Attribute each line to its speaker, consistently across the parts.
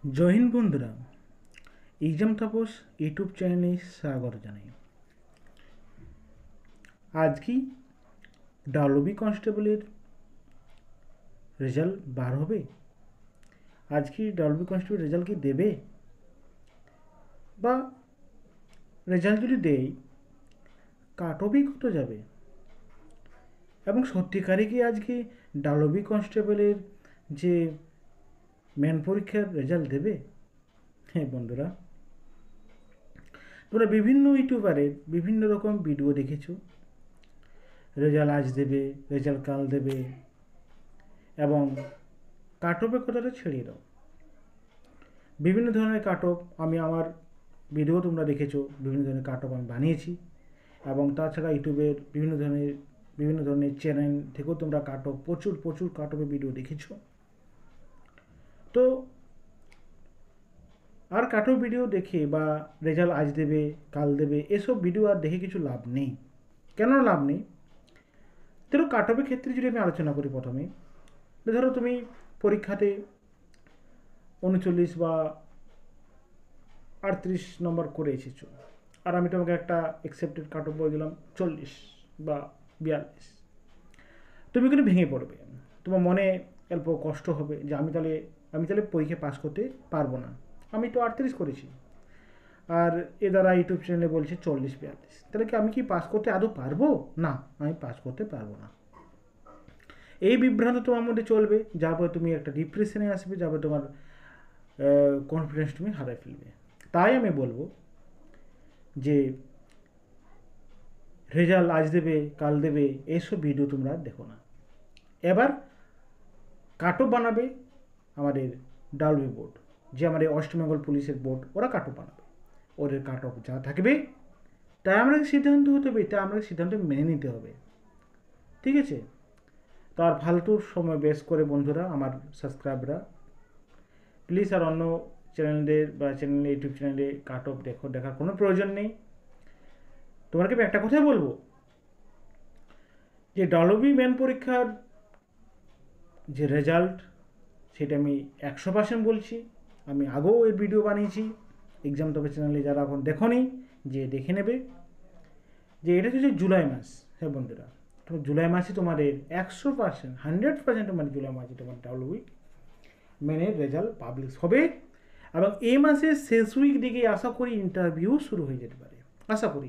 Speaker 1: জয় হিন্দ বন্ধুরা, exam Tapas YouTube চ্যানেলে স্বাগত জানাই। আজ কি ডাব্লিউবি কনস্টেবলের রেজাল্ট বার হবে? আজ কি ডাব্লিউবি কনস্টেবল রেজাল্ট কি দেবে? বা রেজাল্ট যদি দেয়, কাট অফই কত যাবে? এবং সত্যিকারই কি আজকে ডাব্লিউবি কনস্টেবলের যে মেন পরীক্ষার রেজাল্ট দেবে? হ্যাঁ বন্ধুরা, তোমরা বিভিন্ন ইউটিউবারের বিভিন্ন রকম ভিডিও দেখেছো, রেজাল্ট আজ দেবে, রেজাল্ট কাল দেবে, এবং কাট অফের কথাটা ছেড়ে দাও। বিভিন্ন ধরনের কাট অফ আমি আমার ভিডিও তোমরা দেখেছো, বিভিন্ন ধরনের কাট অফ আমি বানিয়েছি, এবং তাছাড়া ইউটিউবের বিভিন্ন ধরনের চ্যানেল থেকেও তোমরা কাট অফ প্রচুর কাট অফের ভিডিও দেখেছো। তো আর কাট অফ ভিডিও দেখে বা রেজাল্ট আজ দেবে কাল দেবে এসব ভিডিও আর দেখে কিছু লাভ নেই। কেন লাভ নেই? ধরো কাট অফের ক্ষেত্রে যদি আমি আলোচনা করি, প্রথমে ধরো তুমি পরীক্ষাতে 39 বা 38 নম্বর করে এসেছো, আর আমি তোমাকে একটা অ্যাকসেপ্টেড কাট অফ বলে দিলাম 40 বা 42। তুমি কিন্তু ভেঙে পড়বে, তোমার মনে অল্প কষ্ট হবে যে আমি তাহলে পরীক্ষা পাস করতে পারবো না, আমি তো 38 করেছি, আর এ দ্বারা ইউটিউব চ্যানেলে বলছে 40-42, তাহলে কি আমি কি পাস করতে আদৌ পারবো? না, আমি পাস করতে পারবো না। এই বিভ্রান্ত তোমার মধ্যে চলবে, যার ফলে তুমি একটা ডিপ্রেশনে আসবে, যার ফলে তোমার কনফিডেন্স তুমি হারাই ফেলবে। তাই আমি বলবো যে রেজাল্ট আজ দেবে কাল দেবে এইসব ভিডিও তোমরা দেখো না। এবার কাট অফ বানাবে আমাদের ডাব্লিউবি বোর্ড, যে আমাদের ওয়েস্ট বেঙ্গল পুলিশের বোর্ড, ওরা কাট অফ বানাবে। ওদের কাট অফ যা থাকবে তাই আমরা সিদ্ধান্ত হতে হবে, তাই আমরা সিদ্ধান্ত মেনে নিতে হবে। ঠিক আছে? তার ফালতুর সময় বেশ করে বন্ধুরা, আমার সাবস্ক্রাইবরা প্লিজ আর অন্য চ্যানেলদের বা চ্যানেলে ইউটিউব চ্যানেলে কাট অফ দেখার কোনো প্রয়োজন নেই। তোমাকে আমি একটা কথাই বলবো যে ডাব্লিউবি মেন পরীক্ষার যে রেজাল্ট, সেটা আমি 100% বলছি। আমি আগেও এই ভিডিও বানিয়েছি, এক্সাম তবে চ্যানেলে যারা এখন দেখোনি যে দেখে নেবে, যে এটা হচ্ছে জুলাই মাস। হ্যাঁ বন্ধুরা, তো জুলাই মাসে তোমাদের 100% তোমার জুলাই মাসে তোমার ডাব্লিউবি মেনের রেজাল্ট পাবলিশ হবে, এবং এই মাসের শেষ উইক দিকে আশা করি ইন্টারভিউ শুরু হয়ে যেতে পারে, আশা করি।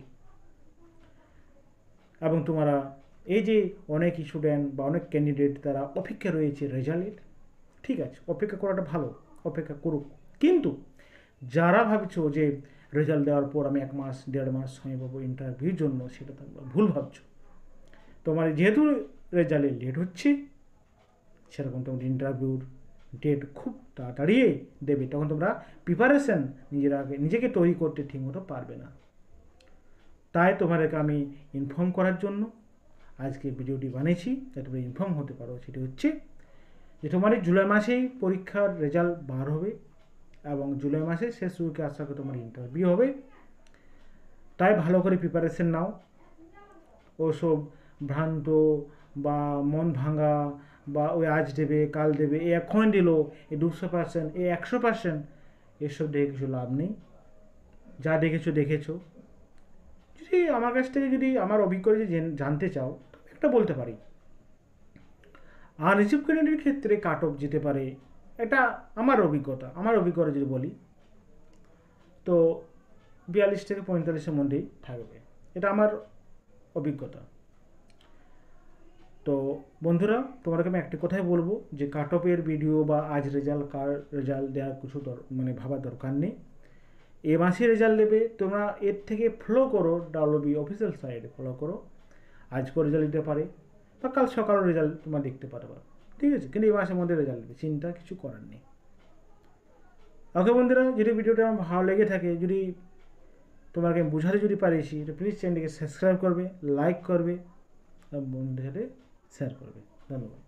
Speaker 1: এবং তোমরা এই যে অনেক স্টুডেন্ট বা অনেক ক্যান্ডিডেট তারা অপেক্ষা রয়েছে রেজাল্টের, ঠিক আছে, অপেক্ষা করাটা ভালো, অপেক্ষা করুক। কিন্তু যারা ভাবছো যে রেজাল্ট দেওয়ার পর আমি 1-1.5 মাস সময় পাবো ইন্টারভিউর জন্য, সেটা তোমরা ভুল ভাবছো। তোমার যেহেতু রেজাল্টে লেট হচ্ছে, সেরকম তোমার ইন্টারভিউর ডেট খুব তাড়াতাড়ি দেবে, তখন তোমরা প্রিপারেশন নিজেকে তৈরি করতে ঠিকমতো পারবে না। তাই তোমাদেরকে আমি ইনফর্ম করার জন্য আজকে ভিডিওটি বানিয়েছি, যাতে তোমরা ইনফর্ম হতে পারো। সেটি হচ্ছে যে তোমার এই জুলাই মাসেই পরীক্ষার রেজাল্ট বার হবে, এবং জুলাই মাসে শেষ উইকে আশা করি তোমার ইন্টারভিউ হবে। তাই ভালো করে প্রিপারেশন নাও। ওসব ভ্রান্ত বা মন ভাঙা বা ওই আজ দেবে কাল দেবে, এ এখন দিল, এ 200%, এ 100%, এসব দেখে কিছু লাভ নেই। যা দেখেছো। যদি আমার কাছ থেকে যদি আমার অভিজ্ঞতা জানতে চাও, একটা বলতে পারি, আনরিজার্ভ ক্যান্ডিডেটের ক্ষেত্রে কাট অফ যেতে পারে, এটা আমার অভিজ্ঞতা যদি বলি, তো 42 থেকে 45-এর মধ্যেই থাকবে, এটা আমার অভিজ্ঞতা। তো বন্ধুরা, তোমাদেরকে আমি একটা কথাই বলবো যে কাট অফের ভিডিও বা আজ রেজাল্ট কার রেজাল্ট দেওয়ার কিছু ভাবার দরকার নেই। এ মাসে রেজাল্ট দেবে, তোমরা এর থেকে ফলো করো, ডাব্লিউবি অফিসিয়াল সাইটে ফলো করো। আজকেও রেজাল্ট দিতে পারে বা কাল সকালেও রেজাল্ট তোমরা দেখতে পারবে, ঠিক আছে? কিন্তু এই মাসের মধ্যে রেজাল্ট দেবে, চিন্তা কিছু করার নেই। ওকে বন্ধুরা, যদি ভিডিওটা আমার ভালো লেগে থাকে, যদি তোমাকে আমি বোঝাতে যদি পারিছি, তো প্লিজ চ্যানেলটিকে সাবস্ক্রাইব করবে, লাইক করবে এবং বন্ধুদের সাথে শেয়ার করবে। ধন্যবাদ।